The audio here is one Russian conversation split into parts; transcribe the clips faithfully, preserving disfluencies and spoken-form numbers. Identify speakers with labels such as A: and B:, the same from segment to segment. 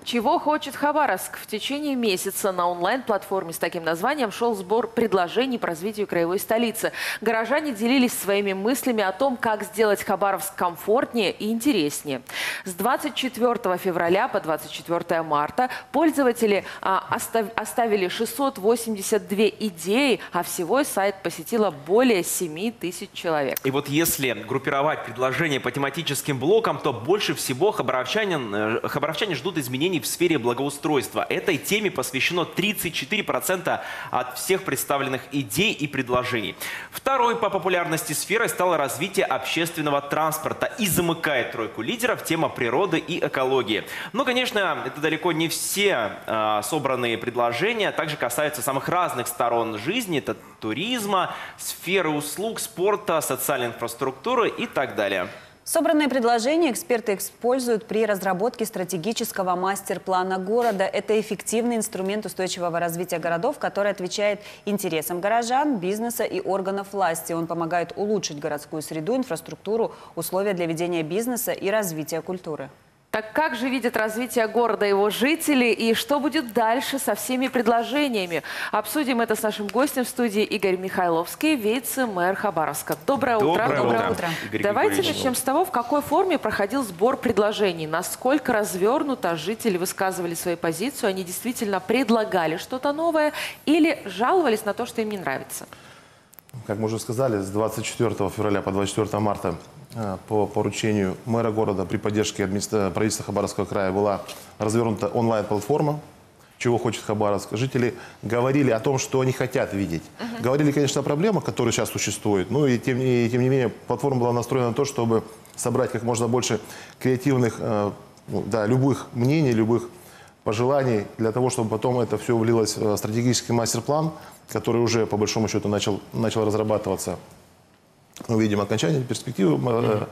A: Чего хочет Хабаровск? В течение месяца на онлайн-платформе с таким названием шел сбор предложений по развитию краевой столицы. Горожане делились своими мыслями о том, как сделать Хабаровск комфортнее и интереснее. С двадцать четвёртого февраля по двадцать четвёртое марта пользователи а, остав, оставили шестьсот восемьдесят две идеи, а всего сайт посетило более семи тысяч человек.
B: И вот если группировать предложения по тематическим блокам, то больше всего хабаровчане, хабаровчане ждут изменений в сфере благоустройства. Этой теме посвящено тридцать четыре процента от всех представленных идей и предложений. Второй по популярности сферой стало развитие общественного транспорта. И замыкает тройку лидеров тема природы и экологии. Но, конечно, это далеко не все э, собранные предложения. Также касаются самых разных сторон жизни. Это туризма, сферы услуг, спорта, социальной инфраструктуры и так далее.
C: Собранные предложения эксперты используют при разработке стратегического мастер-плана города. Это эффективный инструмент устойчивого развития городов, который отвечает интересам горожан, бизнеса и органов власти. Он помогает улучшить городскую среду, инфраструктуру, условия для ведения бизнеса и развития культуры.
A: Так как же видят развитие города его жители и что будет дальше со всеми предложениями? Обсудим это с нашим гостем в студии Игорь Михайловский, вице-мэр Хабаровска. Доброе утро.
B: Доброе,
C: Доброе утро.
B: Игорь
A: Давайте
B: Григорьевич.
A: начнем с того, в какой форме проходил сбор предложений. Насколько развернуто жители высказывали свою позицию? Они действительно предлагали что-то новое или жаловались на то, что им не нравится?
D: Как мы уже сказали, с двадцать четвёртого февраля по двадцать четвёртое марта по поручению мэра города при поддержке правительства Хабаровского края была развернута онлайн-платформа «Чего хочет Хабаровск». Жители говорили о том, что они хотят видеть. Uh-huh. Говорили, конечно, о проблемах, которые сейчас существуют, но и тем, и тем не менее платформа была настроена на то, чтобы собрать как можно больше креативных, э, да, любых мнений, любых пожеланий, для того, чтобы потом это все влилось в стратегический мастер-план, который уже, по большому счету, начал, начал разрабатываться. Мы видим окончание перспективы э,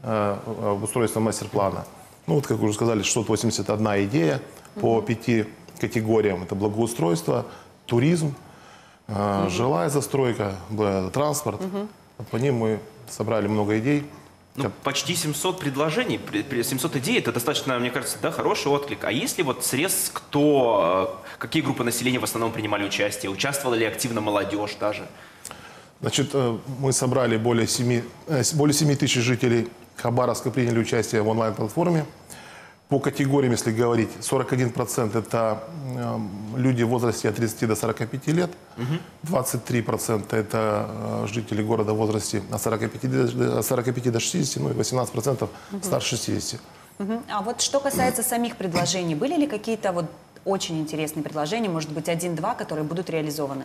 D: э, устройства мастер-плана. Ну, вот, как уже сказали, шестьсот восемьдесят одна идея mm-hmm. по пяти категориям. Это благоустройство, туризм, э, mm-hmm. жилая застройка, транспорт. Mm-hmm. Вот по ним мы собрали много идей.
B: Ну, почти семьсот предложений, семьсот идей, это достаточно, мне кажется, да, хороший отклик. А есть ли вот срез, кто, какие группы населения в основном принимали участие? Участвовала ли активно молодежь даже?
D: Значит, мы собрали более семи, более семи тысяч жителей Хабаровска, приняли участие в онлайн-платформе. По категориям, если говорить, сорок один процент это люди в возрасте от тридцати до сорока пяти лет, двадцать три процента это жители города в возрасте от сорока пяти до шестидесяти, ну и восемнадцать процентов старше шестидесяти.
C: А вот что касается самих предложений, были ли какие-то вот очень интересные предложения, может быть, один-два, которые будут реализованы?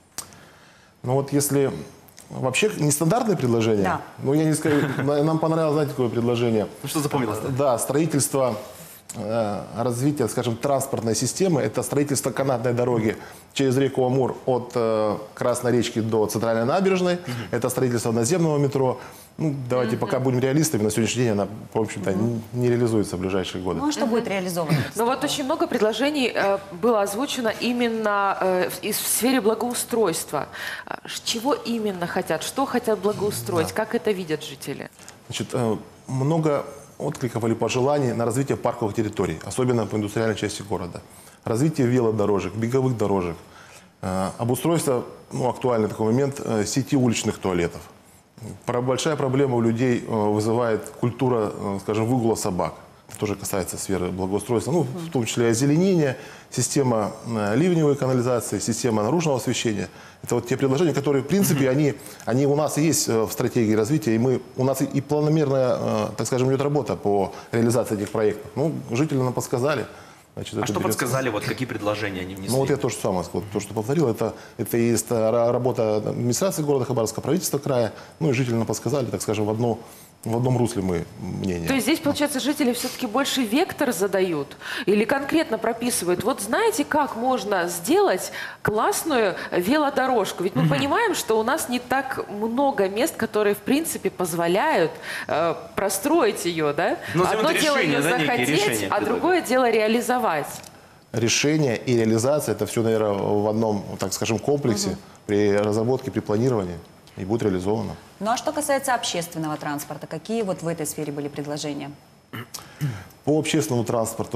D: Ну вот если вообще нестандартное предложение,
C: да.
D: ну я не скажу, нам понравилось, знаете, какое предложение?
B: Ну что запомнилось?
D: Да, строительство, э, развитие, скажем, транспортной системы, это строительство канатной дороги через реку Амур от э, Красной речки до Центральной набережной, mm-hmm. это строительство наземного метро. Ну, давайте mm-hmm. пока будем реалистами, на сегодняшний день она, в общем-то, mm-hmm. не, не реализуется в ближайшие годы.
C: Ну, а что mm-hmm. будет реализовано?
A: Ну, вот очень много предложений э, было озвучено именно э, в, в сфере благоустройства. Чего именно хотят? Что хотят благоустроить? Да. Как это видят жители?
D: Значит, э, много откликов или пожеланий на развитие парковых территорий, особенно по индустриальной части города. Развитие велодорожек, беговых дорожек. Э, обустройство, ну, актуальный такой момент, э, сети уличных туалетов. Большая проблема у людей вызывает культура, скажем, выгула собак. Это тоже касается сферы благоустройства. Ну, в том числе озеленение, система ливневой канализации, система наружного освещения. Это вот те предложения, которые, в принципе, они, они у нас и есть в стратегии развития. И мы, у нас и планомерная, так скажем, идет работа по реализации этих проектов. Ну, жители нам подсказали. Значит,
B: а что берется... подсказали, вот какие предложения они внесли?
D: Ну вот я то же самое сказал, то, что повторил, это, это и есть работа администрации города Хабаровска, правительства края, ну и жители нам подсказали, так скажем, в, одно, в одном русле мы мнение.
A: То есть здесь, получается, жители все-таки больше вектор задают или конкретно прописывают? Вот знаете, как можно сделать классную велодорожку? Ведь мы mm-hmm. понимаем, что у нас не так много мест, которые, в принципе, позволяют э, простроить ее, да?
D: Но
A: одно дело
B: решения,
A: ее
B: да,
A: захотеть, а другое дело реализовать.
D: Решение и реализация – это все, наверное, в одном, так скажем, комплексе, угу. при разработке, при планировании, и будет реализовано.
C: Ну а что касается общественного транспорта, какие вот в этой сфере были предложения?
D: По общественному транспорту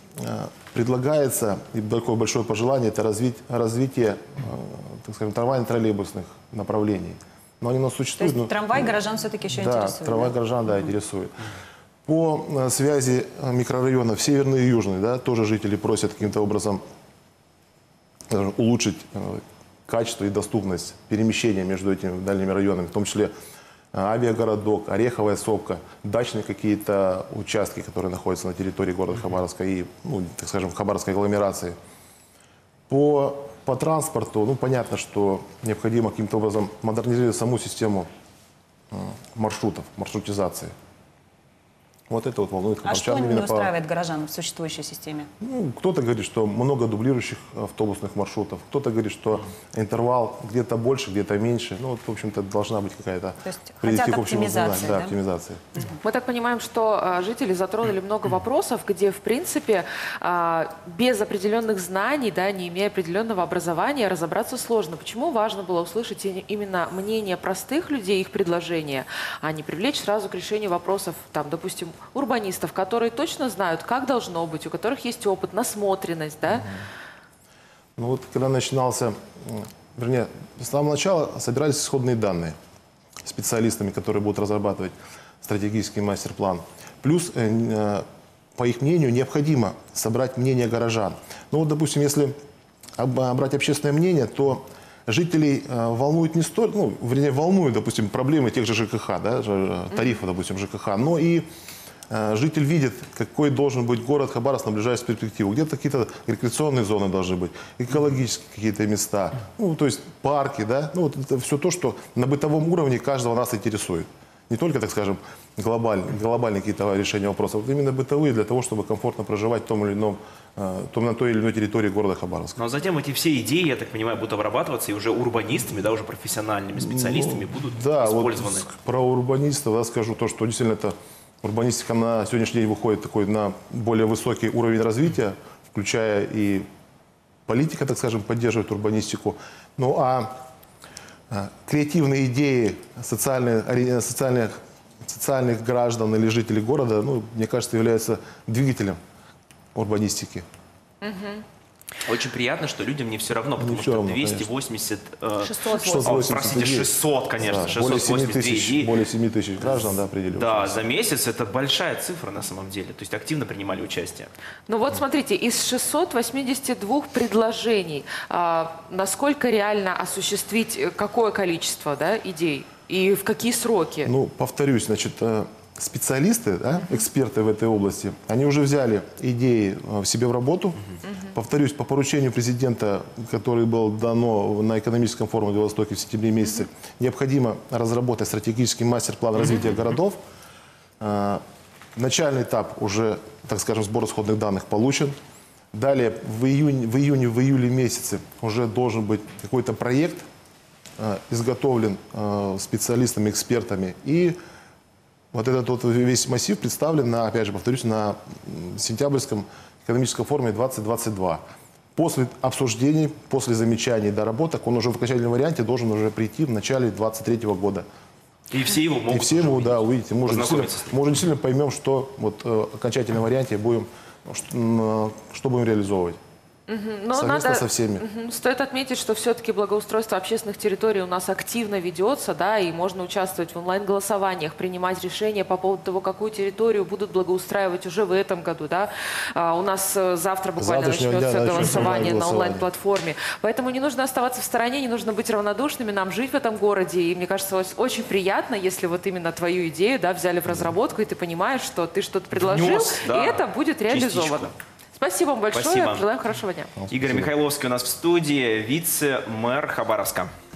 D: э, предлагается, и такое большое пожелание, это развить, развитие, э, так скажем, трамвайно-троллейбусных направлений. Но они у нас
C: То
D: существуют.
C: есть
D: но-
C: трамвай горожан все-таки еще
D: да,
C: интересует?
D: трамвай
C: да?
D: горожан, да, интересует. По э, связи э, микрорайонов северный и южный, да, тоже жители просят каким-то образом скажем, улучшить э, качество и доступность перемещения между этими дальними районами, в том числе э, авиагородок, Ореховая сопка, дачные какие-то участки, которые находятся на территории города Хабаровска и, ну, так скажем, в Хабаровской агломерации. По, по транспорту, ну, понятно, что необходимо каким-то образом модернизировать саму систему э, маршрутов, маршрутизации. Вот это вот волнует
C: А что
D: хабаровчан
C: не
D: именно по-
C: устраивает горожан в существующей системе?
D: Ну, кто-то говорит, что много дублирующих автобусных маршрутов, кто-то говорит, что интервал где-то больше, где-то меньше. Ну, вот, в общем-то, должна быть какая-то...
C: То есть
D: привести
C: хотят
D: к общему
C: оптимизации,
D: знаменателю. Да,
C: да?
D: оптимизации.
A: Мы так понимаем, что а, жители затронули много вопросов, где, в принципе, а, без определенных знаний, да, не имея определенного образования, разобраться сложно. Почему важно было услышать и- именно мнение простых людей, их предложения, а не привлечь сразу к решению вопросов, там, допустим, урбанистов, которые точно знают, как должно быть, у которых есть опыт, насмотренность, да?
D: Ну вот, когда начинался, м, вернее, с самого начала собирались исходные данные специалистами, которые будут разрабатывать стратегический мастер-план. Плюс, э, э, по их мнению, необходимо собрать мнение горожан. Ну вот, допустим, если об- брать общественное мнение, то жителей э, волнует не столь, ну, вернее, волнуют, допустим, проблемы тех же ЖКХ, да, же, тарифов, допустим, ЖКХ, но и э, житель видит, какой должен быть город Хабаровск на ближайшую перспективу. Где-то какие-то рекреационные зоны должны быть, экологические какие-то места, ну, то есть парки, да, ну, вот это все то, что на бытовом уровне каждого нас интересует. Не только, так скажем, глобальные, глобальные какие-то решения вопросов, а именно бытовые для того, чтобы комфортно проживать в том или ином, э, том, на той или иной территории города Хабаровска.
B: Но затем эти все идеи, я так понимаю, будут обрабатываться и уже урбанистами, да, уже профессиональными специалистами будут
D: Да,
B: использованы.
D: вот про урбанистов да, скажу то, что действительно это урбанистика на сегодняшний день выходит такой на более высокий уровень развития, включая и политика, так скажем, поддерживает урбанистику. Ну а а, креативные идеи социальные, ори- социальных, социальных граждан или жителей города, ну, мне кажется, являются двигателем урбанистики.
B: Очень приятно, что людям не все равно, потому
D: всё
B: что
D: равно,
B: двести восемьдесят... э,
C: шестьсот
D: шестьсот
B: о,
D: восемьдесят
B: простите,
D: идей.
B: шестьсот, конечно,
D: Да, более
B: шестьсот
D: семи
B: восемьдесят две
D: тысяч,
B: идеи.
D: более семи тысяч граждан да, определили.
B: Да, за месяц это большая цифра на самом деле. То есть активно принимали участие.
A: Ну вот смотрите, из шестисот восьмидесяти двух предложений, а, насколько реально осуществить э, какое количество, да, идей и в какие сроки?
D: Ну, повторюсь, значит, э, специалисты, да, эксперты в этой области, они уже взяли идеи э, в себе в работу. Повторюсь, по поручению президента, который был дано на экономическом форуме в Владивостоке в сентябре месяце, необходимо разработать стратегический мастер-план развития городов. Э, Начальный этап уже, так скажем, сбор исходных данных получен. Далее в июне, в июне, в июле месяце уже должен быть какой-то проект э, изготовлен э, специалистами, экспертами. И вот этот вот весь массив представлен, на, опять же, повторюсь, на м, сентябрьском экономическом форуме двадцать двадцать два. После обсуждений, после замечаний и доработок он уже в окончательном варианте должен уже прийти в начале двадцать третьего года.
B: И все его могут
D: И все
B: уже
D: его,
B: увидеть,
D: да, увидите. Мы уже действительно,
B: познакомиться с ним.
D: мы уже действительно поймем, что вот, э, в окончательном варианте будем, что, м, что будем реализовывать.
A: Но
D: совместно со всеми.
A: Мгм. Стоит отметить, что все-таки благоустройство общественных территорий у нас активно ведется, да, и можно участвовать в онлайн-голосованиях, принимать решения по поводу того, какую территорию будут благоустраивать уже в этом году, да. А, у нас э, завтра буквально
D: Завтрашнего дня
A: начнется
D: начнется
A: голосование на
D: онлайн-голосование.
A: онлайн-платформе. Поэтому не нужно оставаться в стороне, не нужно быть равнодушными, нам жить в этом городе. И мне кажется, ось- очень приятно, если вот именно твою идею, да, взяли в разработку, и ты понимаешь, что ты что-то предложил,
B: Внес, да,
A: и это будет реализовано.
B: частичку.
A: Спасибо вам большое,
B: Спасибо.
A: желаем хорошего дня.
B: Игорь Михайловский у нас в студии, вице-мэр Хабаровска.